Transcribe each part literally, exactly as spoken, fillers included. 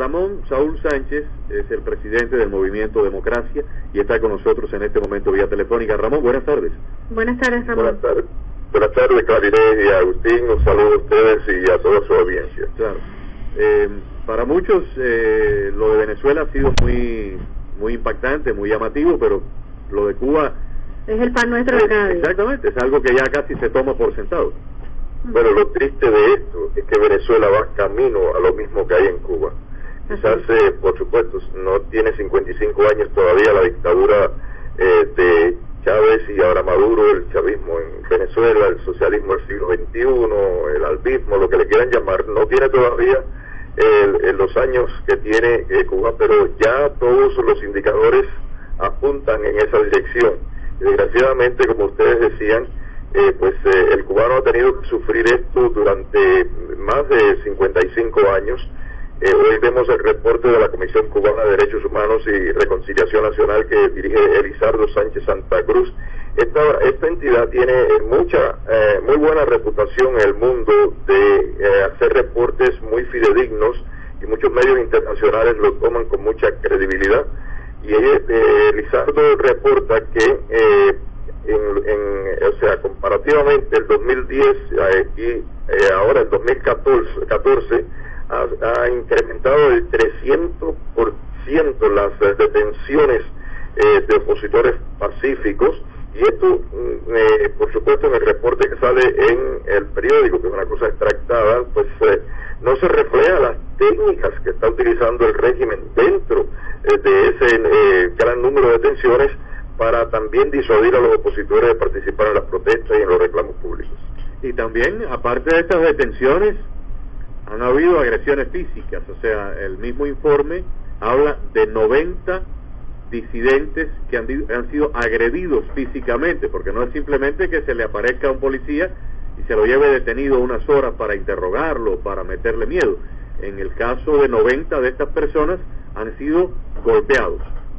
Ramón Saúl Sánchez es el presidente del Movimiento Democracia y está con nosotros en este momento vía telefónica. Ramón, buenas tardes. Buenas tardes, Ramón. Buenas tardes. Buenas tardes, Clarinés y Agustín. Un saludo a ustedes y a toda su audiencia. Claro. Eh, para muchos eh, lo de Venezuela ha sido muy muy impactante, muy llamativo, pero lo de Cuba es el pan nuestro de cada día. Exactamente, es algo que ya casi se toma por sentado. Bueno, lo triste de esto es que Venezuela va camino a lo mismo que hay en Cuba. Quizás, eh, por supuesto, no tiene cincuenta y cinco años todavía la dictadura eh, de Chávez y ahora Maduro, el chavismo en Venezuela, el socialismo del siglo veintiuno, el albismo, lo que le quieran llamar, no tiene todavía el, el, los años que tiene eh, Cuba, pero ya todos los indicadores apuntan en esa dirección. Y desgraciadamente, como ustedes decían, eh, pues eh, el cubano ha tenido que sufrir esto durante más de cincuenta y cinco años. Eh, hoy vemos el reporte de la Comisión Cubana de Derechos Humanos y Reconciliación Nacional que dirige Elizardo Sánchez Santa Cruz. Esta, esta entidad tiene mucha, eh, muy buena reputación en el mundo de eh, hacer reportes muy fidedignos y muchos medios internacionales lo toman con mucha credibilidad. Y eh, Elizardo reporta que eh, en, en, o sea, comparativamente el dos mil diez eh, y eh, ahora el dos mil catorce ha, ha incrementado el trescientos por ciento las eh, detenciones eh, de opositores pacíficos, y esto eh, por supuesto en el reporte que sale en el periódico, que es una cosa extractada, pues eh, no se refleja las técnicas que está utilizando el régimen dentro eh, de ese eh, gran número de detenciones para también disuadir a los opositores de participar en las protestas y en los reclamos públicos. Y también, aparte de estas detenciones, han habido agresiones físicas, o sea, el mismo informe habla de noventa disidentes que han, han sido agredidos físicamente, porque no es simplemente que se le aparezca a un policía y se lo lleve detenido unas horas para interrogarlo, para meterle miedo. En el caso de noventa de estas personas han sido golpeados.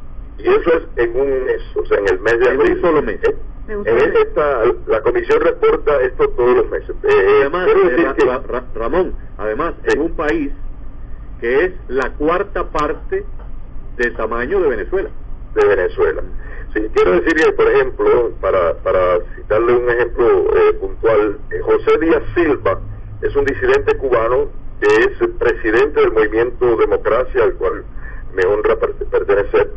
Y eso es en un mes, o sea, en el mes de abril. En un solo mes. ¿Eh? En esta, la comisión reporta esto todos los meses. Eh, además, eh, que... Ra Ra Ramón, además, ¿sí? En un país que es la cuarta parte del tamaño de Venezuela. De Venezuela. Sí, quiero decir que, por ejemplo, para, para citarle un ejemplo eh, puntual, eh, José Díaz Silva es un disidente cubano que es presidente del Movimiento Democracia, al cual me honra pertenecer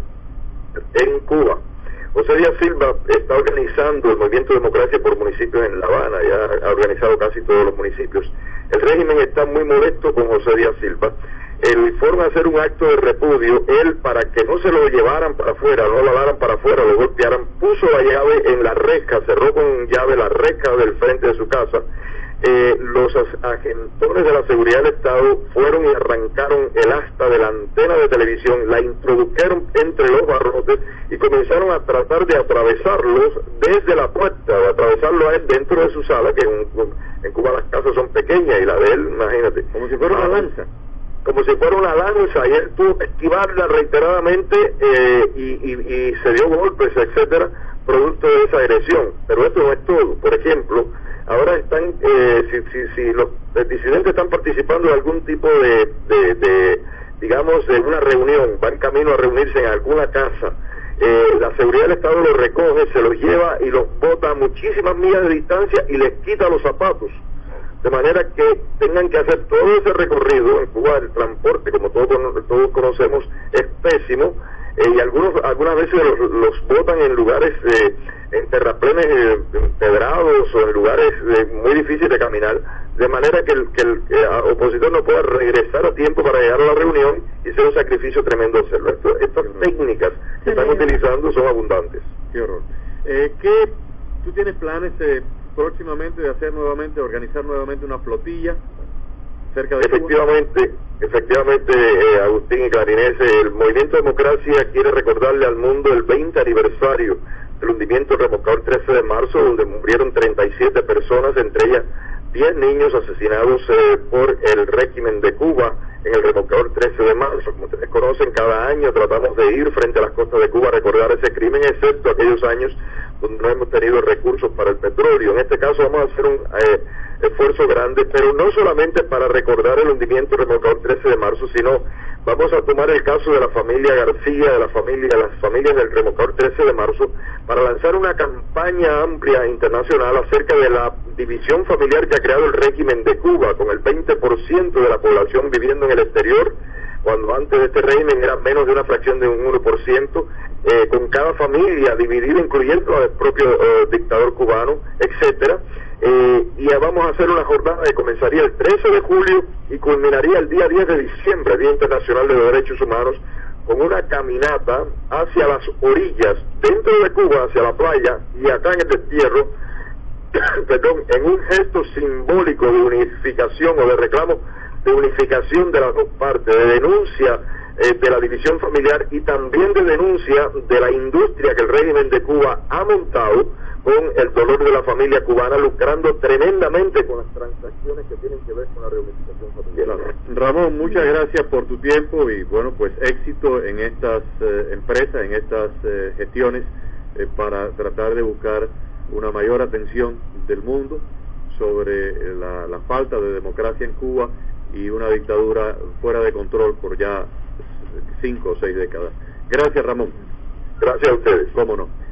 en Cuba. José Díaz Silva está organizando el Movimiento Democracia por municipios en La Habana, ya ha organizado casi todos los municipios. El régimen está muy molesto con José Díaz Silva. El forma de hacer un acto de repudio, él, para que no se lo llevaran para afuera, no lo hablaran para afuera, lo golpearan, puso la llave en la reja, cerró con llave la reja del frente de su casa. Eh, los agentes de la seguridad del Estado fueron y arrancaron el asta de la antena de televisión, la introdujeron entre los barrotes y comenzaron a tratar de atravesarlos desde la puerta, de atravesarlo a él dentro de su sala, que en, en Cuba las casas son pequeñas y la de él, imagínate, como si fuera una lanza. como si fuera una lanza, y él tuvo que esquivarla reiteradamente eh, y, y, y se dio golpes, etcétera, producto de esa agresión. Pero esto no es todo. Por ejemplo, ahora están, eh, si, si, si los disidentes están participando de algún tipo de, de, de, digamos, de una reunión, van camino a reunirse en alguna casa, eh, la seguridad del Estado los recoge, se los lleva y los bota a muchísimas millas de distancia y les quita los zapatos. De manera que tengan que hacer todo ese recorrido. En Cuba el transporte, como todos, todos conocemos, es pésimo, eh, y algunos algunas veces los, los botan en lugares, eh, en terraplenes eh, empedrados o en lugares eh, muy difíciles de caminar, de manera que el, que el eh, opositor no pueda regresar a tiempo para llegar a la reunión, y sea un sacrificio tremendo hacerlo. Esto, estas técnicas que están utilizando son abundantes. Qué horror. Eh, ¿qué, ¿Tú tienes planes eh, próximamente de hacer nuevamente, organizar nuevamente una flotilla cerca de efectivamente, Cuba? Efectivamente, eh, Agustín y Clarinés, el Movimiento Democracia quiere recordarle al mundo el veinte aniversario del hundimiento del remolcador trece de marzo, donde murieron treinta y siete personas, entre ellas diez niños asesinados eh, por el régimen de Cuba en el remolcador trece de marzo. Como ustedes conocen, cada año tratamos de ir frente a las costas de Cuba a recordar ese crimen, excepto aquellos años donde no hemos tenido recursos para el petróleo. En este caso vamos a hacer un, eh, esfuerzo grande, pero no solamente para recordar el hundimiento del remolcador trece de marzo, sino vamos a tomar el caso de la familia García, de la familia, de las familias del remolcador trece de marzo, para lanzar una campaña amplia internacional acerca de la división familiar que ha creado el régimen de Cuba, con el veinte por ciento de la población viviendo en el exterior, cuando antes de este régimen era menos de una fracción de un uno por ciento, eh, con cada familia dividida, incluyendo al propio eh, dictador cubano, etcétera. Eh, y vamos a hacer una jornada que comenzaría el trece de julio y culminaría el día diez de diciembre, Día Internacional de los Derechos Humanos, con una caminata hacia las orillas, dentro de Cuba, hacia la playa, y acá en el destierro, perdón, en un gesto simbólico de unificación o de reclamo de unificación de las dos partes, de denuncia eh, de la división familiar y también de denuncia de la industria que el régimen de Cuba ha montado con el dolor de la familia cubana, lucrando tremendamente con las transacciones que tienen que ver con la reunificación familiar. Ramón, muchas gracias por tu tiempo y bueno, pues éxito en estas eh, empresas, en estas eh, gestiones eh, para tratar de buscar una mayor atención del mundo sobre la, la falta de democracia en Cuba y una dictadura fuera de control por ya cinco o seis décadas. Gracias, Ramón. Gracias a ustedes. Cómo no.